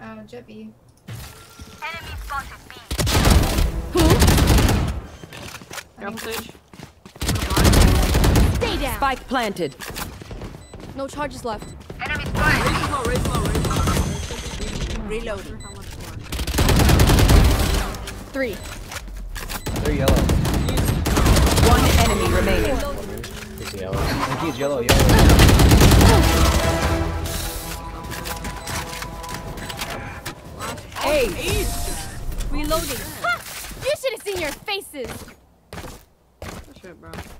Jet B. Enemy spotted B. Careful, Sage. Stay down. Spike planted. No charges left. Enemy spotted. Raise low. Reloading. How much more? 3. They're yellow. One enemy remaining. He's yellow. I think he's yellow. Hey. Reloading. You should have seen your faces. Good shit, bro.